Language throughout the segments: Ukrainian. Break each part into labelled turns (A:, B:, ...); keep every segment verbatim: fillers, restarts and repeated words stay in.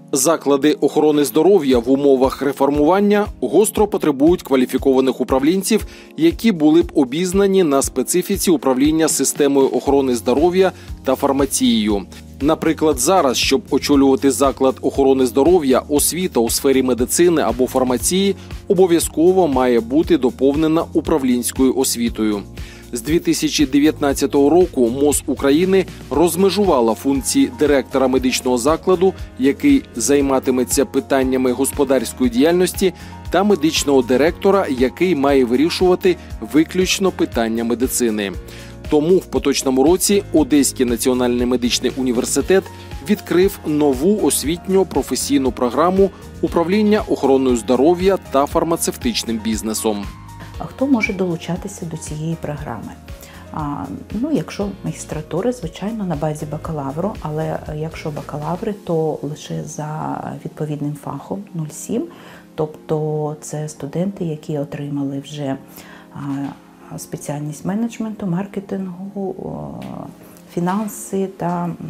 A: Заклади охорони здоров'я в умовах реформування гостро потребують кваліфікованих управлінців, які були б обізнані на специфіці управління системою охорони здоров'я та фармацією. Наприклад, зараз, щоб очолювати заклад охорони здоров'я, освіта у сфері медицини або фармації обов'язково має бути доповнена управлінською освітою. З дві тисячі дев'ятнадцятого року МОЗ України розмежувала функції директора медичного закладу, який займатиметься питаннями господарської діяльності, та медичного директора, який має вирішувати виключно питання медицини. Тому в поточному році Одеський національний медичний університет відкрив нову освітньо-професійну програму управління охороною здоров'я та фармацевтичним бізнесом.
B: А хто може долучатися до цієї програми? А, ну, якщо магістратури, звичайно, на базі бакалавру, але якщо бакалаври, то лише за відповідним фахом нуль сім, тобто це студенти, які отримали вже а, спеціальність менеджменту, маркетингу, фінанси та м,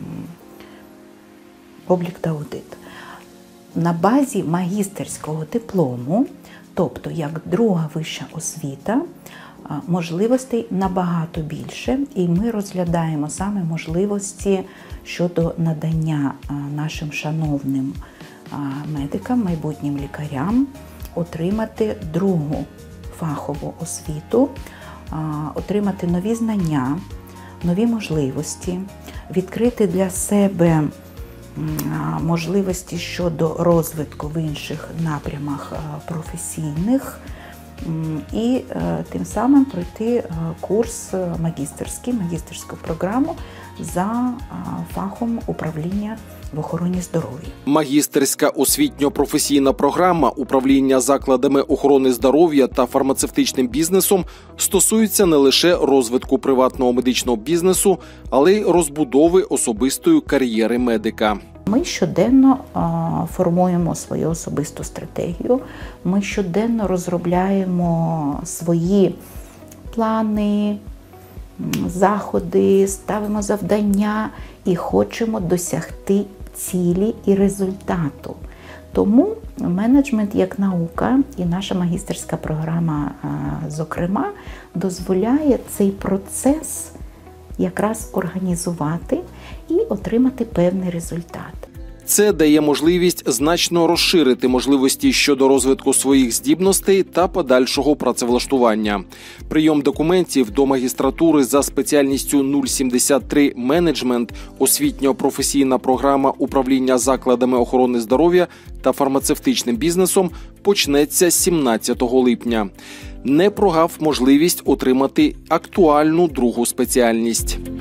B: облік та аудит. На базі магістерського диплому, тобто як друга вища освіта, можливостей набагато більше, і ми розглядаємо саме можливості щодо надання нашим шановним медикам, майбутнім лікарям отримати другу фахову освіту, отримати нові знання, нові можливості, відкрити для себе можливості щодо розвитку в інших напрямах професійних і тим самим пройти курс магістерський, магістерську програму за фахом управління в охороні здоров'я.
A: Магістерська освітньо-професійна програма управління закладами охорони здоров'я та фармацевтичним бізнесом стосується не лише розвитку приватного медичного бізнесу, але й розбудови особистої кар'єри медика.
B: Ми щоденно формуємо свою особисту стратегію, ми щоденно розробляємо свої плани, заходи, ставимо завдання і хочемо досягти цілі і результату. Тому менеджмент як наука і наша магістерська програма, зокрема, дозволяє цей процес якраз організувати і отримати певний результат.
A: Це дає можливість значно розширити можливості щодо розвитку своїх здібностей та подальшого працевлаштування. Прийом документів до магістратури за спеціальністю нуль сімдесят три «Менеджмент», освітньо-професійна програма управління закладами охорони здоров'я та фармацевтичним бізнесом почнеться сімнадцятого липня. Не прогав можливість отримати актуальну другу спеціальність.